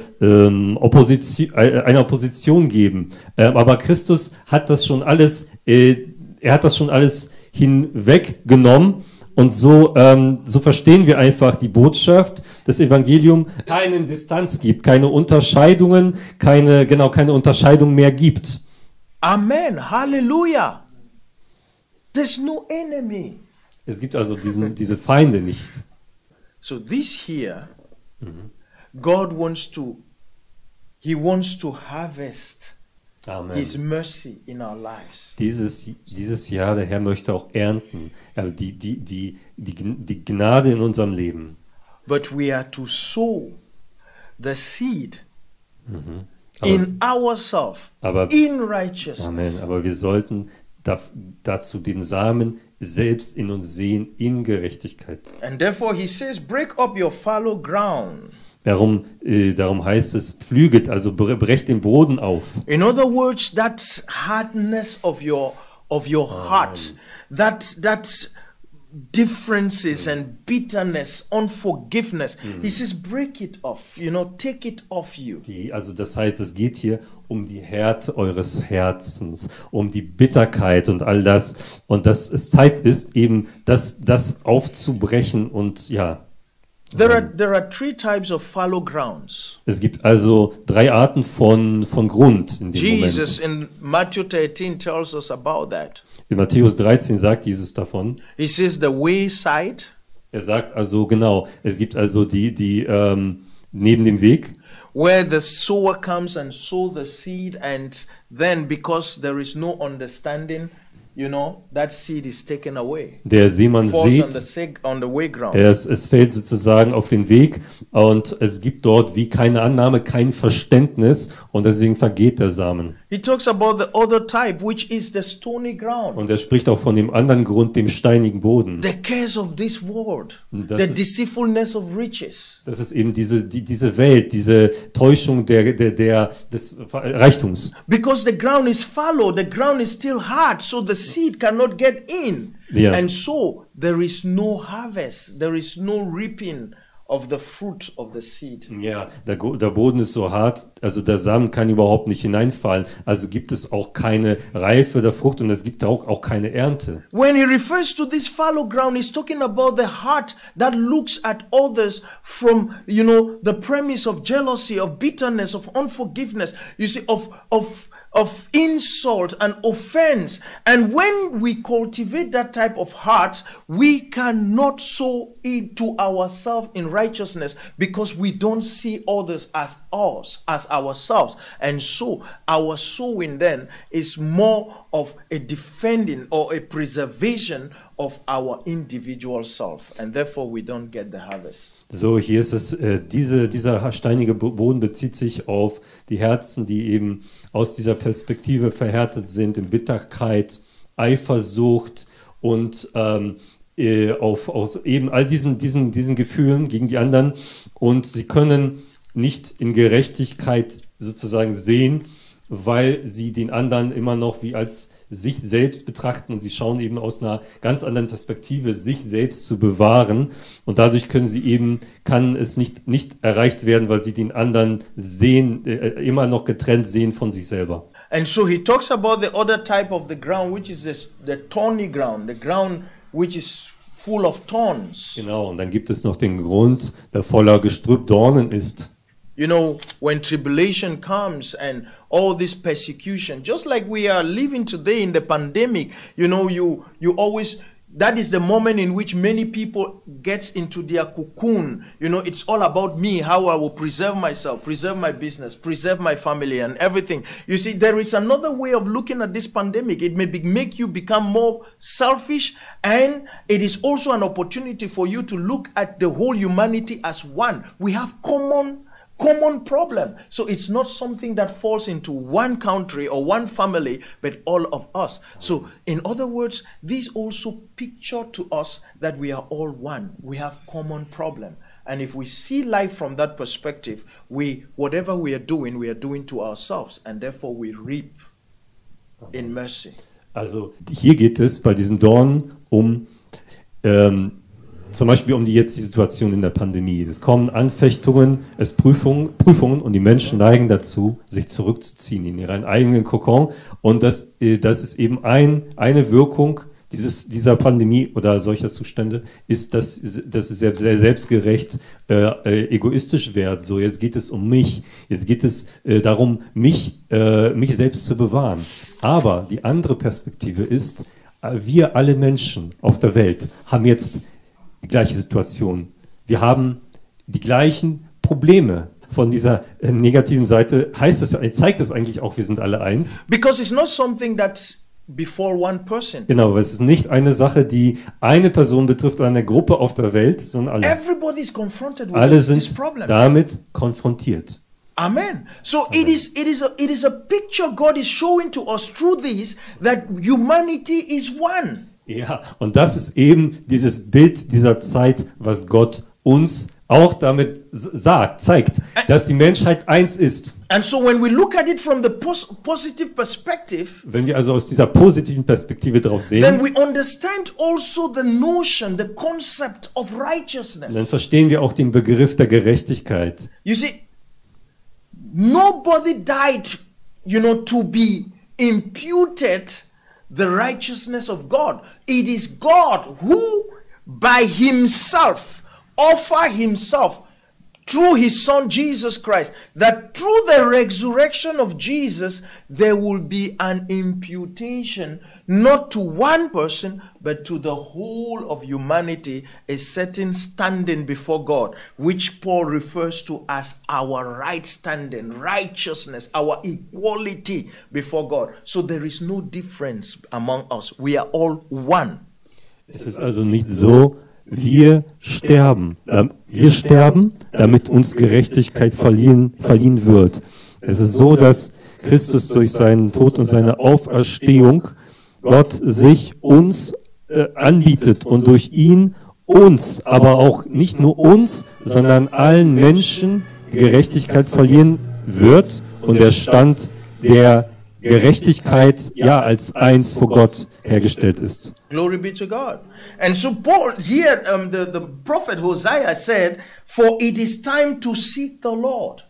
Opposition geben. Aber Christus hat das schon alles, er hat das schon alles hinweggenommen. Und so verstehen wir einfach die Botschaft, das Evangelium, keine Distanz gibt, keine Unterscheidungen, keine Unterscheidung mehr gibt. Amen. Halleluja. There's no enemy. Es gibt also diese Feinde nicht. So this here, God wants to harvest Amen. His mercy in our lives. Dieses Jahr, der Herr möchte auch ernten, die Gnade in unserem Leben. But we are to sow the seed Aber- in ourselves, aber- in righteousness. Amen. Aber wir sollten dazu den Samen selbst in uns sehen, in Gerechtigkeit. And therefore he says, break up your fallow ground. Darum heißt es, pflüget, also brecht den Boden auf. In other words, that hardness of your heart, that differences and bitterness, unforgiveness. He says, break it off, take it off you. Also das heißt, es geht hier um die Härte eures Herzens, um die Bitterkeit und all das. Und dass es Zeit ist, eben das aufzubrechen und ja. There are three types of fallow grounds. Es gibt also 3 Arten von Grund in dem Jesus Moment. in Matthew 13 tells us about that. In Matthäus 13 sagt Jesus davon. He says the wayside, Er sagt also genau, es gibt also die neben dem Weg, where the sower comes and sow the seed, and then because there is no understanding, that seed is taken away. der Seemann Falls sät, on the way ground. es fällt sozusagen auf den Weg und es gibt dort wie keine Annahme, kein Verständnis und deswegen vergeht der Samen. He talks about the other type, which is the stony ground. Und er spricht auch von dem anderen Grund, dem steinigen Boden. The cares of this world, Das the ist- deceitfulness of riches. Das ist eben diese Welt, diese Täuschung des Reichtums. Because the ground is fallow, the ground is still hard, so the seed cannot get in. Yeah. And so there is no harvest, there is no reaping of the fruit of the seed. Ja, der Boden ist so hart, also der Samen kann überhaupt nicht hineinfallen. Also gibt es auch keine Reife der Frucht und es gibt auch keine Ernte. When he refers to this fallow ground, he's talking about the heart that looks at others from, the premise of jealousy, of bitterness, of unforgiveness, you see, of insult and offense. And when we cultivate that type of heart, we cannot sow into ourselves in righteousness because we don't see others as us, as ourselves. And so our sowing then is more of a defending or a preservation of our individual self. And therefore we don't get the harvest. So, hier ist es, dieser steinige Boden bezieht sich auf die Herzen, die eben aus dieser Perspektive verhärtet sind, in Bitterkeit, Eifersucht und aus eben all diesen Gefühlen gegen die anderen. Und sie können nicht in Gerechtigkeit sozusagen sehen, weil sie den anderen immer noch wie als sich selbst betrachten und sie schauen eben aus einer ganz anderen Perspektive, sich selbst zu bewahren und dadurch kann es nicht erreicht werden, weil sie den anderen sehen, immer noch getrennt sehen von sich selber. And so he talks about the other type of the ground, which is the thorny ground, the ground which is full of thorns. Genau, und dann gibt es noch den Grund, der voller Gestrüpp Dornen ist. When tribulation comes and all this persecution, just like we are living today in the pandemic, you always that is the moment in which many people gets into their cocoon. You know, it's all about me, how I will preserve myself, preserve my business, preserve my family and everything. You see, there is another way of looking at this pandemic. It may make you become more selfish, and it is also an opportunity for you to look at the whole humanity as one. We have common problem. So it's not something that falls into one country or one family, but all of us. So in other words, this also picture to us that we are all one. We have common problem. And if we see life from that perspective, whatever we are doing to ourselves, and therefore we reap in mercy. Also hier geht es bei diesen Dornen zum Beispiel um die Situation in der Pandemie. Es kommen Anfechtungen, es Prüfungen und die Menschen neigen dazu, sich zurückzuziehen in ihren eigenen Kokon. Und das ist eben eine Wirkung dieser Pandemie oder solcher Zustände, ist, dass sie sehr, sehr selbstgerecht egoistisch werden. So, jetzt geht es um mich, jetzt geht es darum, mich selbst zu bewahren. Aber die andere Perspektive ist, wir alle Menschen auf der Welt haben jetzt die gleiche Situation. Wir haben die gleichen Probleme. Von dieser negativen Seite zeigt es eigentlich auch, wir sind alle eins. Because it's not something that's before one person. Genau, weil es ist nicht eine Sache, die eine Person betrifft oder eine Gruppe auf der Welt, sondern alle. Everybody is confronted with Alle this sind problem. damit konfrontiert. Amen. So it is a picture God is showing to us through this, that humanity is one. Ja, und das ist eben dieses Bild dieser Zeit, was Gott uns auch damit zeigt, dass die Menschheit eins ist. And so when we look at it from the positive perspective, wenn wir also aus dieser positiven Perspektive drauf sehen, then we understand also the notion, the concept of righteousness. Dann verstehen wir auch den Begriff der Gerechtigkeit. You see, nobody died, to be imputed the righteousness of God. It is God who by himself offer himself through his son Jesus Christ, that through the resurrection of Jesus there will be an imputation not to one person but to the whole of humanity, a certain standing before God, which Paul refers to as our right standing, righteousness, our equality before God. So there is no difference among us. We are all one. Es ist also nicht so, wir sterben, damit uns Gerechtigkeit verliehen wird. Es ist so, dass Christus durch seinen Tod und seine Auferstehung Gott sich uns anbietet und durch ihn uns, aber auch nicht nur uns, sondern allen Menschen Gerechtigkeit verliehen wird und der Stand der Gerechtigkeit als eins vor Gott hergestellt ist. Glory be to God. And so Paul here, the prophet Hosea said, "For it is time to seek the Lord."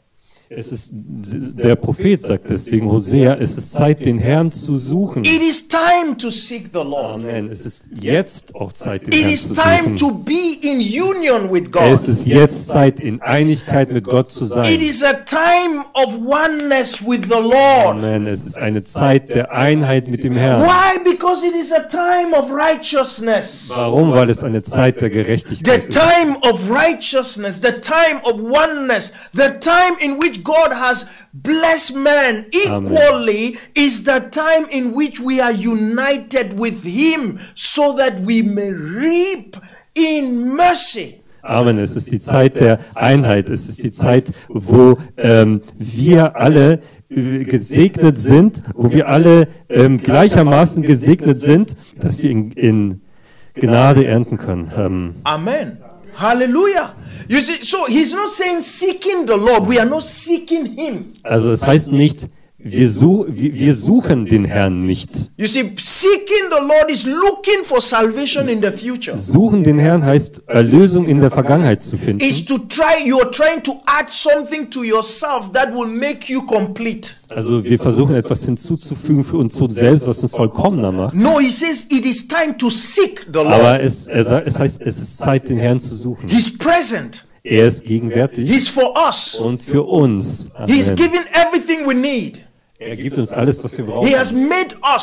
Der Prophet sagt deswegen, Hosea, es ist Zeit, den Herrn zu suchen. It is time to seek the Lord. Amen. Es ist jetzt auch Zeit, den It Herrn is zu time suchen. to be in union with God. Es ist jetzt Zeit, in Einigkeit mit Gott zu sein. It is a time of oneness with the Lord. Amen. Es ist eine Zeit der Einheit mit dem Herrn. Why? Because it is a time of righteousness. Warum? Weil es eine Zeit der The Gerechtigkeit ist. time of righteousness, the time of oneness, the time in which God has blessed man equally is the time in which we are united with him so that we may reap in mercy. Amen. Es ist die Zeit der Einheit. Es ist die Zeit, wo wir alle gesegnet sind, wo wir alle gleichermaßen gesegnet sind, dass wir in Gnade ernten können. Amen. Hallelujah. You see, so he's not saying seeking the Lord. We are not seeking him. Also es heißt nicht, wir suchen den Herrn nicht. You see, seeking the Lord is looking for salvation in the future. Suchen den Herrn heißt, Erlösung in der Vergangenheit zu finden. Is to you're trying to add something to yourself that will make you complete. Also wir versuchen etwas hinzuzufügen für uns selbst, was uns vollkommener macht. No, he says it is time to seek the Lord. Aber es heißt, es ist Zeit, den Herrn zu suchen. He's present. Er ist gegenwärtig He's for us. und für uns. He's Amen. given everything we need. Er gibt uns alles, was wir brauchen. He has made us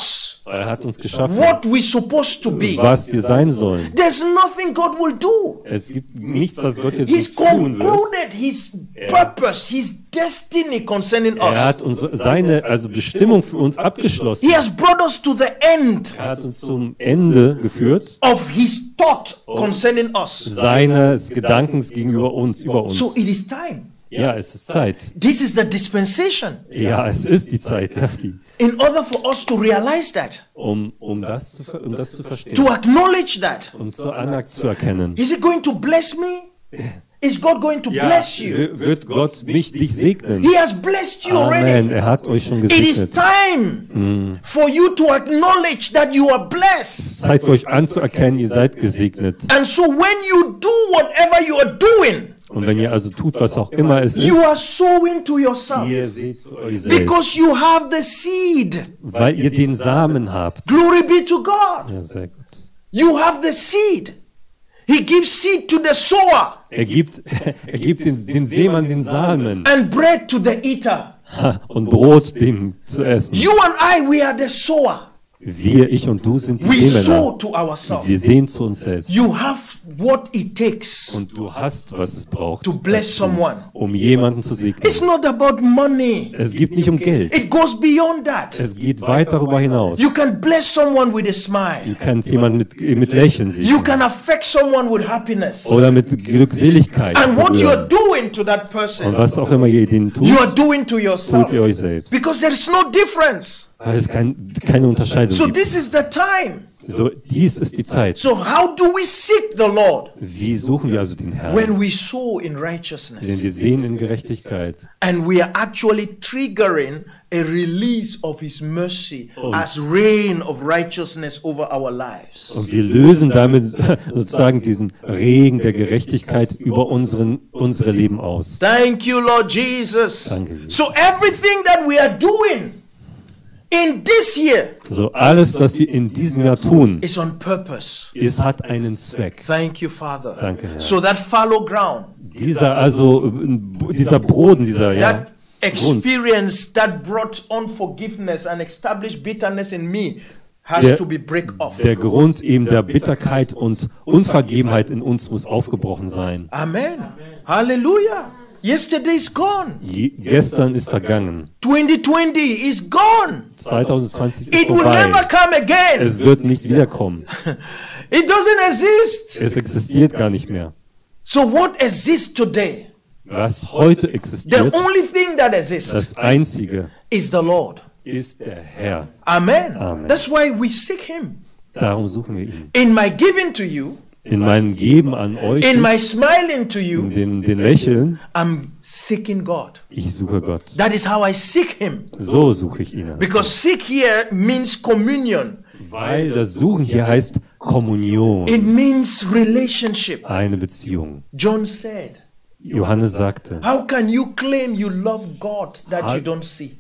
Er hat uns geschaffen, what we're supposed to be. was wir sein sollen. There's nothing God will do. Es gibt nichts, was Gott jetzt He's nicht tun wird. concluded his purpose, his destiny concerning Er us. hat seine Bestimmung für uns abgeschlossen. He has brought us to the end Er hat uns zum Ende geführt, of his thought concerning us. seines Gedankens gegenüber uns, über uns. So it is time. Ja, es ist Zeit. This is the dispensation. Ja, es ist die Zeit, ja, In order for us to realize that, um das zu verstehen, to acknowledge that, um zu erkennen. is it going to bless me? Is God going to bless you? Wird Gott dich segnen? He has blessed you already. Amen, er hat euch schon It is gesegnet. time for you to acknowledge that you are blessed. Zeit für euch anzuerkennen, ihr seid gesegnet. And so when you do whatever you are doing, Und wenn ihr also tut, was auch immer es ist, you are sowing to yourself ihr seht zu euch selbst, because you have the seed. weil ihr den Samen habt. Glory be to God. Ja, sehr gut. You have the seed. He gives seed to the sower Er gibt den Seemann den Samen and bread to the eater. und Brot dem zu essen. You and I, we are the sower. Wir, ich und du sind die We sow Seemänner. to ourselves. Wir sehen zu uns selbst. You have what it takes Und du hast, was es braucht, to bless someone. um jemanden zu segnen. It's not about money. Es geht nicht um Geld. It goes beyond that. Es geht weit darüber hinaus. You can bless someone with a Du smile. kannst jemanden mit Lächeln You segnen. can affect someone with happiness. Oder mit Glückseligkeit. And what you are berühren. doing to that Und person, was auch immer ihr denen tut, you are doing to tut yourself. ihr euch selbst. Because there is no difference. Weil es keine Unterscheidung So gibt. this is the time. So, dies ist die Zeit. So how do we seek the Lord? Wie suchen wir also den Herrn? When we sow in Denn righteousness. wir sehen in Gerechtigkeit. And we are actually triggering a release of His mercy as rain of righteousness over our lives. Und wir lösen damit sozusagen diesen Regen der Gerechtigkeit über unsere Leben aus. Thank you, Lord Jesus. Danke, Jesus. So everything that we are doing in this year So alles, was wir in diesem Jahr tun, is on purpose. hat einen Zweck. Thank you, Father. Danke, Herr. So that fallow ground, Dieser Boden, that experience that brought unforgiveness and established bitterness in me has to be break off. der Grund eben der Bitterkeit und Unvergebenheit in uns muss aufgebrochen sein. Amen. Hallelujah. Yesterday is gone. Gestern ist vergangen. 2020 is gone. 2020 ist It will never vorbei. come again. Es wird nicht wiederkommen. It doesn't exist. Es existiert gar nicht mehr. So what exists today? Was heute The existiert, only thing that exists das Einzige, is the Lord. ist der Herr. Amen. Amen. That's why we seek Him. Darum suchen wir ihn. In my giving to you, In meinem Geben an euch, in my smiling to in you, den Lächeln, I'm seeking God. ich suche Gott. That is how I seek Him. So suche ich ihn. Because seek here means communion. Weil das Suchen hier heißt Kommunion, It means relationship. eine Beziehung. John said, Johannes sagte, how can you claim you love God that you don't see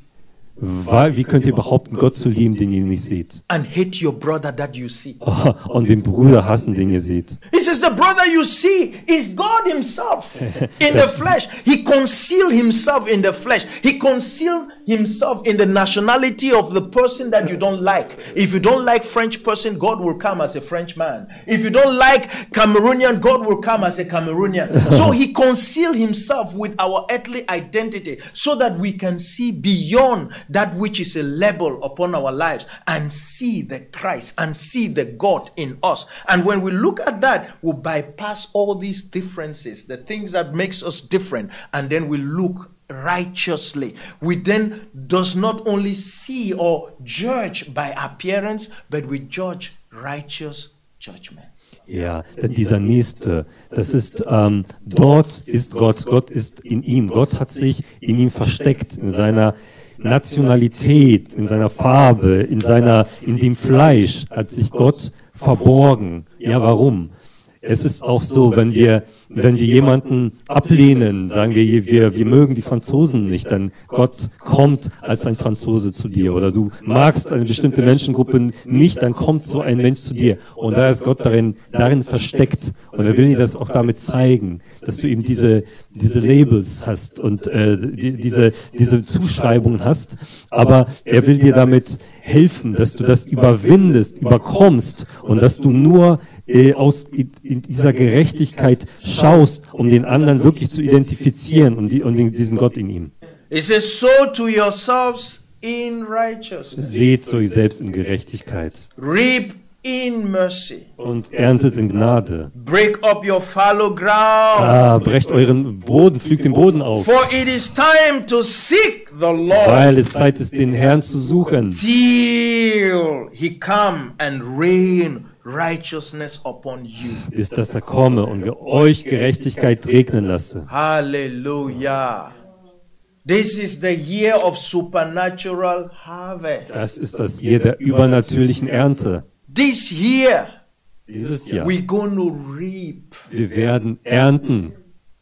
wie könnt ihr behaupten, Gott zu lieben, den ihr nicht seht? and hate your brother that you see? Und den Bruder hassen, den ihr seht. He says the brother you see is God himself in the flesh. He concealed himself in the flesh. He concealed himself in the nationality of the person that you don't like. If you don't like French person, God will come as a French man. If you don't like Cameroonian, God will come as a Cameroonian. So he concealed himself with our earthly identity so that we can see beyond that which is a label upon our lives and see the Christ and see the God in us. And when we look at that, we bypass all these differences, the things that makes us different, and then we look righteously. We then does not only see or judge by appearance, but we judge righteous judgment. Ja, denn dieser Nächste, das ist, dort ist Gott, Gott ist in ihm, Gott hat sich in ihm versteckt, in seiner Nationalität, in seiner Farbe, in dem Fleisch hat sich Gott verborgen. Ja, warum? Es ist auch so, wenn wir jemanden ablehnen, sagen wir mögen die Franzosen nicht, dann Gott kommt als ein Franzose zu dir. Oder du magst eine bestimmte Menschengruppe nicht, dann kommt so ein Mensch zu dir. Und da ist Gott darin versteckt. Und er will dir das auch damit zeigen, dass du eben diese Labels hast und diese Zuschreibungen hast. Aber er will dir damit helfen, dass du das überwindest, überkommst und dass du nur in dieser Gerechtigkeit schaust, um den anderen wirklich zu identifizieren und diesen Gott in ihm. It says, sow to yourselves in righteousness. Seht zu euch selbst in Gerechtigkeit Reap in mercy. und erntet in Gnade. Break up your fallow ground. Brecht euren Boden, pflügt den Boden auf, For it is time to seek the Lord weil es Zeit ist, den Herrn zu suchen, till he come and rain righteousness upon you. bis dass er komme und euch Gerechtigkeit regnen lasse. Hallelujah. This is the year of supernatural harvest. Das ist das Jahr der übernatürlichen Ernte. This year, Dieses Jahr. we're going to reap Wir werden ernten.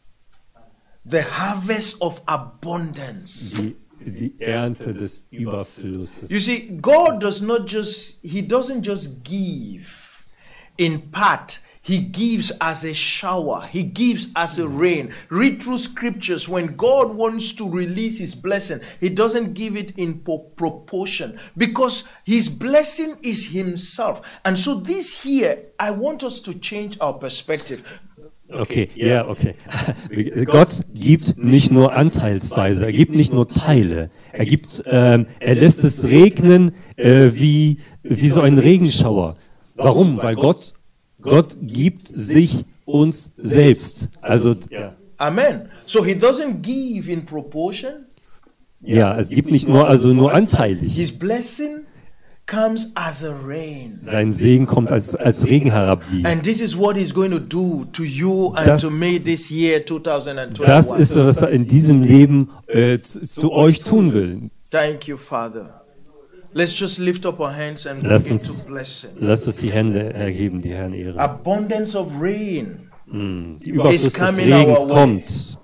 the harvest of abundance. Die Ernte des Überflusses. You see, God He doesn't just give in part. He gives as a shower. He gives as a rain. Read through scriptures. When God wants to release his blessing, he doesn't give it in proportion because his blessing is himself. And so this year, I want us to change our perspective. Okay, ja, okay. Gott gibt nicht nur anteilsweise, er gibt nicht nur Teile. Er lässt es regnen wie so ein Regenschauer. Warum? Weil Gott gibt sich uns selbst. Also, ja. Amen. So he doesn't give in proportion. Ja, es gibt nicht nur anteilig. His blessing comes as a rain. Sein Segen kommt als Regen herab wie. And this is what he's going to do to you and to me this year 2021. Das ist, was er in diesem Leben zu euch tun will. Thank you, Father. Let's just lift up our hands and Lasst begin uns, to bless him. lasst uns die Hände erheben, die Herrn ehren. Abundance of rain. Die Überfluss des coming our Regens way. kommt.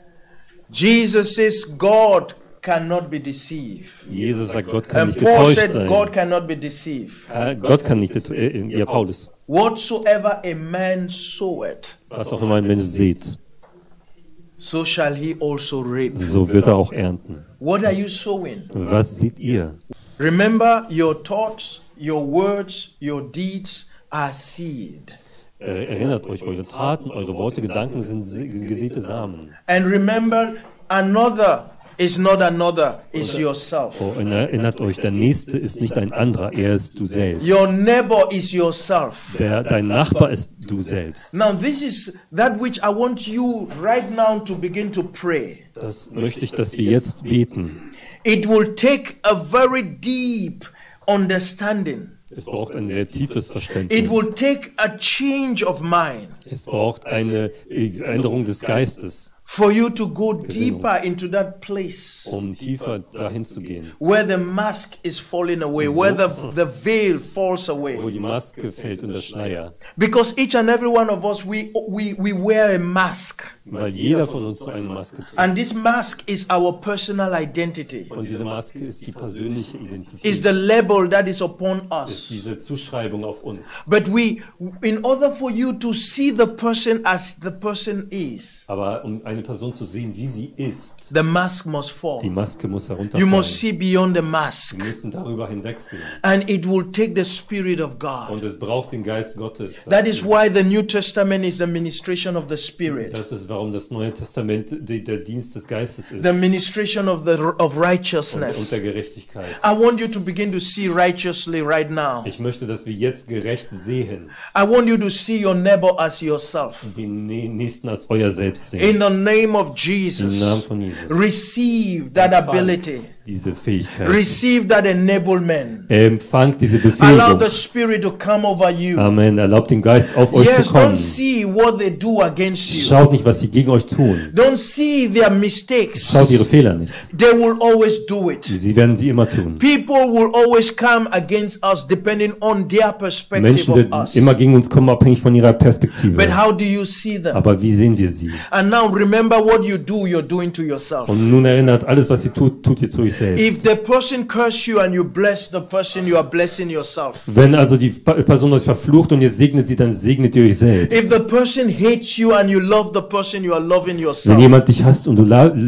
Jesus says God cannot be deceived. Jesus sagt, Gott kann And nicht Paul getäuscht said sein. God cannot be deceived. Gott kann nicht, ja, Paulus, Whatsoever a man soweth, was auch immer ein Mensch sieht, so shall he also reap. so wird er auch ernten. What are you sowing? Was seht ihr? Remember, your thoughts, your words, your deeds are seed. Erinnert euch, eure Taten, eure Worte, Gedanken sind gesäte Samen. And remember, another is not another, is yourself. Oh, und erinnert euch, der Nächste ist nicht ein anderer, er ist du selbst. Your neighbor is yourself. Dein Nachbar ist du selbst. Now, this is that which I want you right now to begin to pray. Das möchte ich, dass wir jetzt beten. It will take a very deep understanding. Es braucht ein sehr tiefes It Verständnis. will take a change of mind Es braucht eine Änderung des Geistes, for you to go deeper into that place um tiefer dahin zu gehen, where the mask is falling away, where the veil falls wo away. die Maske fällt und der Schleier. Because each and every one of us, we wear a mask. Weil jeder von uns so eine Maske trägt. And this mask is our personal identity. Und diese Maske ist die persönliche Is Identität, the label that is upon ist us. diese Zuschreibung auf uns. But in order for you to see the person as the person is, Aber um eine Person zu sehen, wie sie ist, the mask must die fall. Maske muss You herunterfallen. must see beyond the mask. Wir müssen darüber hinwegsehen. And it will take the Spirit of God. Und es braucht den Geist Gottes. That is why the New Testament is the ministration of the Spirit, Das ist, warum das Neue Testament der Dienst des Geistes ist. the ministration of Und righteousness. der Gerechtigkeit. I want you to begin to see righteously right now. Ich möchte, dass wir jetzt gerecht sehen, I want you to see your neighbor as yourself. den Nächsten als euer Selbst sehen. In the name of Im Jesus, Namen von Jesus. receive that ability. Diese Fähigkeit. Receive that enablement. Empfangt diese Allow Befähigung. the Spirit to come over you. Amen. Erlaubt dem Geist auf euch Yes, zu kommen. don't see what they do against you. Schaut nicht, was sie gegen euch tun. Don't see their mistakes. Schaut ihre Fehler nicht. They will always do it. Sie werden sie immer tun. People will always come against us depending on their perspective Menschen of werden us. immer gegen uns kommen, abhängig von ihrer Perspektive. But how do you see them? Aber wie sehen wir sie? And now remember what you do, you're doing to yourself. Und nun erinnert, alles, was ihr tut, tut ihr zu euch selbst. If the person curses you and you bless the person, you are blessing yourself. Wenn also die Person euch verflucht und ihr segnet sie, dann segnet ihr euch selbst. If the person hates you and you love the person, you are loving Wenn yourself. jemand dich hasst und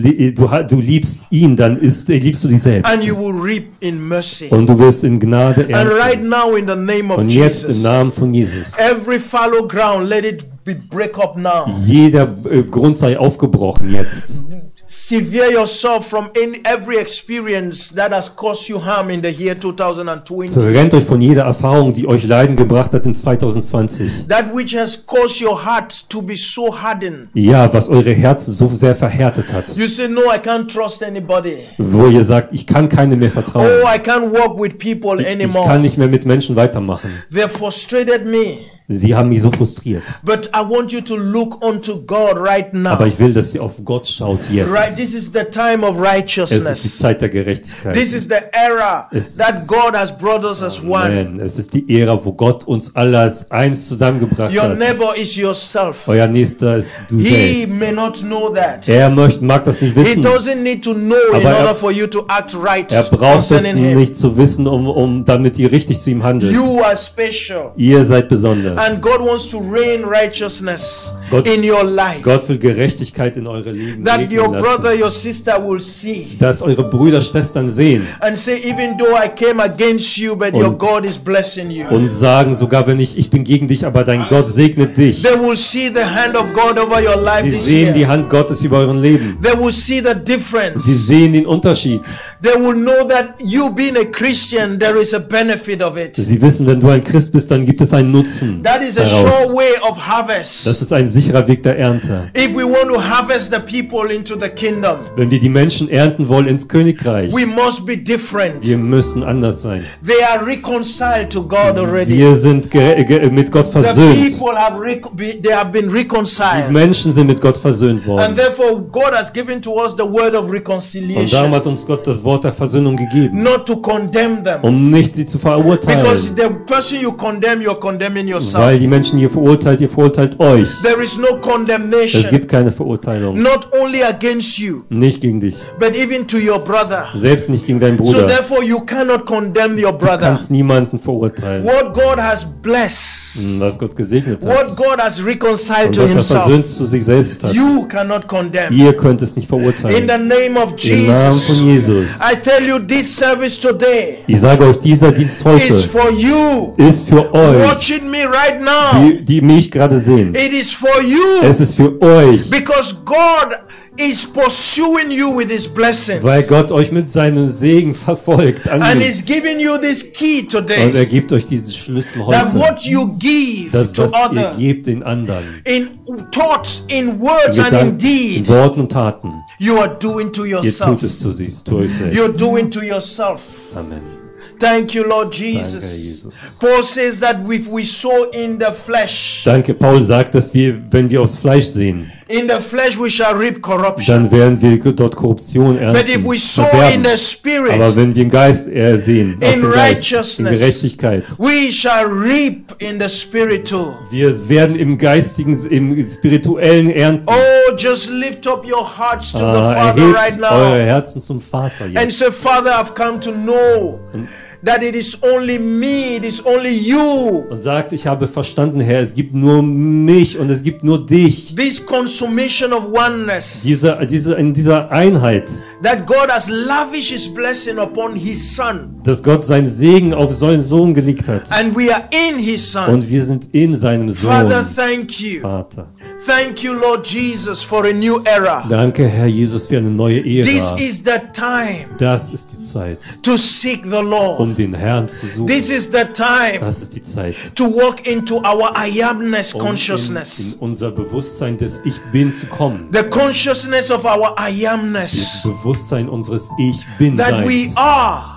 du liebst ihn, dann liebst du dich selbst. And you will reap in mercy. Und du wirst in Gnade And right ernten. now, in the name of Und jetzt im Jesus, Namen von Jesus. every fallow ground, let it be break up now. Jeder Grund sei aufgebrochen jetzt. Sever yourself from every experience that has caused you harm in the year 2020. Trennt euch von jeder Erfahrung, die euch Leiden gebracht hat in 2020. That which has caused your heart to be so hardened. Ja, was eure Herzen so sehr verhärtet hat. You say, no, I can't trust anybody. Wo ihr sagt, ich kann keinem mehr vertrauen. Oh, I can't walk with people Ich kann anymore. nicht mehr mit Menschen weitermachen. They frustrated me. Sie haben mich so frustriert. But I want you to look unto God right now. Aber ich will, dass ihr auf Gott schaut jetzt. Right, this is the time of Es ist die righteousness. Zeit der Gerechtigkeit. This is the era Es- that God has brought us as one. Amen. Es ist die Ära, wo Gott uns alle als eins zusammengebracht Your hat. neighbor is yourself. Euer Nächster ist du He selbst. may not know that. Er mag das nicht He wissen. doesn't need to know in Aber er- order for you to act right Er braucht es concerning him. nicht zu wissen, damit ihr richtig zu ihm handelt. You are special. Ihr seid besonders. And God wants to reign righteousness Gott- in your life. Gott will Gerechtigkeit in eure Leben That regnen your brother, lassen. your sister will see Dass eure Brüder, Schwestern sehen and say, even though I came against you, but your Und- God is blessing you. und sagen, sogar wenn ich bin gegen dich, aber dein Gott segnet dich. They will see the hand of God over your life Sie this sehen die year. Hand Gottes über euren Leben. They will see the Sie difference. sehen den Unterschied. They will know that you being a Christian, there is a benefit of it. Sie wissen, wenn du ein Christ bist, dann gibt es einen Nutzen That is a daraus. sure way of harvest. Das ist ein sicherer Weg der Ernte. If we want to harvest the people into the kingdom, Wenn wir die Menschen ernten wollen ins Königreich, we must be different. wir müssen anders sein. They are reconciled to God already. Wir sind mit Gott The versöhnt. people have they have been Die reconciled. Menschen sind mit Gott versöhnt And worden. therefore God has given to us the word of Und darum reconciliation, hat uns Gott das Wort der Versöhnung gegeben, not to condemn them. nicht sie zu verurteilen. Because the person you condemn, you're condemning Weil yourself. die Menschen ihr verurteilt euch. There is no Es condemnation, gibt keine Verurteilung. not only against you, Nicht gegen dich. but even to your brother. Selbst nicht gegen deinen So Bruder. therefore you cannot condemn your Du brother. kannst niemanden verurteilen. What God has blessed, Was Gott gesegnet what hat. God has reconciled Und to was er himself, versöhnt zu sich selbst hat. you cannot condemn. Ihr könnt es nicht In verurteilen. the name of Im Namen Jesus, von Jesus. I tell you, this service today Ich sage euch, dieser Dienst heute is for you ist für euch, watching me right now. die mich gerade sehen. It is for you Es ist für euch, because God is pursuing you with his blessings. weil Gott euch mit seinem Segen verfolgt. And annimmt. he's giving you this key Und today. er gibt euch diesen Schlüssel That heute. what you give Das, to was ihr others gebt den anderen. in thoughts, in words, In and in Gedanken, in deed, Worten und Taten. you are doing to Ihr tut yourself. es zu euch You're selbst. doing to yourself. Amen. Thank you, Lord Danke, Herr Jesus. Jesus. Paul says that if we sow in the flesh, Danke, Paul sagt, dass wenn wir aufs Fleisch sehen, in the flesh we shall reap corruption. dann werden wir dort Korruption But if ernten. we sow in Verderben. the spirit, Aber wenn wir im Geist sehen, auf in den Geist, in righteousness, Gerechtigkeit, we shall reap in the spirit too. wir werden im Geistigen, im Spirituellen ernten. Oh, just lift up your hearts to the Father right Erhebt eure now Herzen zum Vater and jetzt. say, Father, I've come to know that it is only me, it is only you. Und sagt, ich habe verstanden, Herr, es gibt nur mich und es gibt nur dich. This consummation of oneness, In dieser Einheit, that God has lavished his blessing upon his Son, dass Gott seinen Segen auf seinen Sohn gelegt hat. and we are in his Son. Und wir sind in seinem Father, Sohn, thank you. Vater. Thank you, Lord Jesus, for a new era. Danke, Herr Jesus, für eine neue This Ära. is the time Das ist die Zeit, to seek the Lord. den Herrn zu suchen. This is the time Das ist die Zeit, to walk into our I amness in consciousness. unser Bewusstsein des Ich Bin zu kommen. The consciousness of our I Das amness. Bewusstsein unseres Ich That we Bin-Seins. are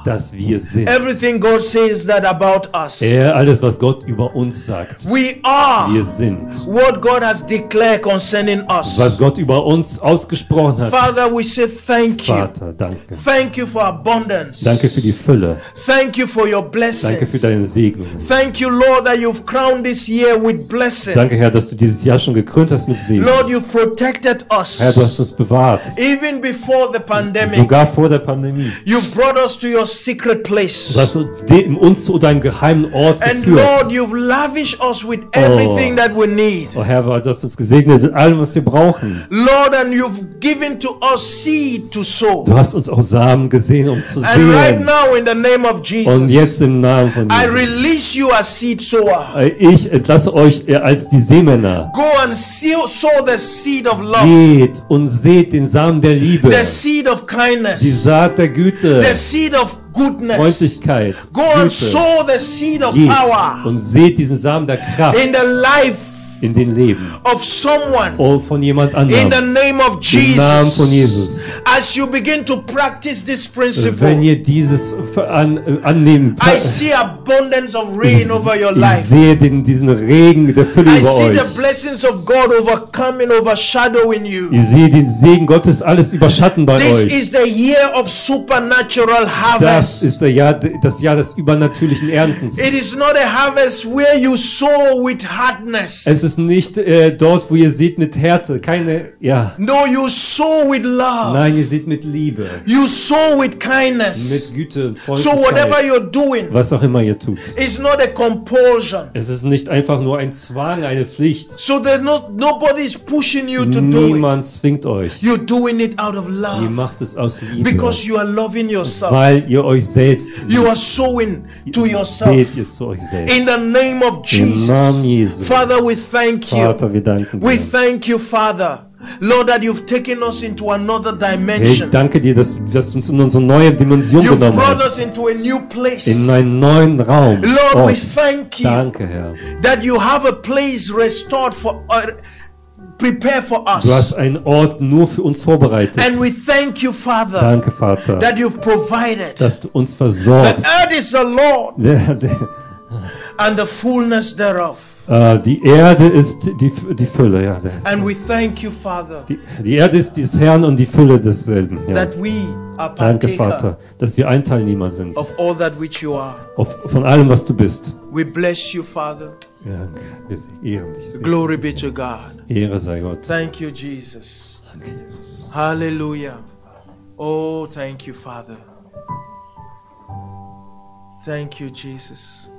dass wir sind. Everything God says that about us. Alles, was Gott über uns sagt. We are Wir sind. what God has declared concerning us. Was Gott über uns ausgesprochen hat. Father, we say thank you. Vater, danke. Thank you for abundance. Danke für die Fülle. Thank you for your Danke für blessings. deine Segnung. Thank you, Lord, that you've crowned this year with blessing. Danke, Herr, dass du dieses Jahr schon gekrönt hast mit Segen. Lord, you've protected us. Herr, du hast uns bewahrt. Even before the pandemic, Sogar vor der Pandemie. you brought us to your secret place. Du hast uns zu deinem geheimen Ort And Lord, geführt. you've lavished us with everything that we need. Oh Herr, du hast uns gesegnet mit allem, was wir brauchen. Lord, and you've given to us seed to sow. Du hast uns auch Samen gesehen, um zu And right sehen. now, in the name of Und Jesus, jetzt im Namen von I Jesus. release you as seed sower. Ich entlasse euch als die Seemänner. Go and sow the seed of love, Geht und seht den Samen der Liebe, the seed of die kindness, Saat der Güte, the seed of goodness. Freundlichkeit, Go and Güte. sow the seed of Geht power und seht diesen Samen der Kraft in the life in den Leben of someone von jemand in the anderem. name of Im Namen von Jesus. Jesus. As you begin to practice this Wenn principle, ihr dieses annehmt, I see abundance of rain over your ich life. sehe diesen Regen der Fülle I über see the euch. blessings of God overcoming, overshadowing you. Ich sehe den Segen Gottes alles überschatten bei This euch. is the year of supernatural Das harvest. ist das Jahr des übernatürlichen Erntens. It is not a harvest where you sow with hardness. Es ist nicht dort, wo ihr seht mit Härte, No, you sow with love. Nein, ihr seht mit Liebe, You sow with kindness. mit Güte und So whatever Freundlichkeit, you're doing, was auch immer ihr tut. it's not a compulsion. Es ist nicht einfach nur ein Zwang, eine Pflicht. So that nobody is pushing you to do it. Niemand zwingt euch. You're doing it out of Ihr love macht es aus Liebe, because you are loving yourself. weil ihr euch selbst You are sowing to yourself. seht ihr zu euch selbst. In the name of Im Namen Jesus. Jesu. Father, we thank you. Vater, wir danken We dir. thank you, Father. Lord, that you've taken us into another Herr, ich dimension. danke dir, dass du uns in unsere neue Dimension You've genommen brought hast. us into a new place. In einen neuen Raum. Lord, we Ort. thank you Danke, Herr. that you have a place restored for prepared for us. Du hast einen Ort nur für uns vorbereitet. And we thank you, Father, Danke, Vater, that you've provided. dass du uns The versorgst. earth is the Lord Der, and the fullness thereof. die Erde ist die Fülle. Ja, And we thank you, Father, die Erde ist des Herrn und die Fülle desselben. Ja. that we are Danke, partaker Vater, dass wir ein Teilnehmer sind of all that which you are. von allem, was du bist. We bless you, Father. Ja, wir ehren dich. Glory be to God. Ehre sei Gott. Thank you, Jesus. Danke, Jesus. Hallelujah. Oh, thank you, Father. Thank you, Jesus.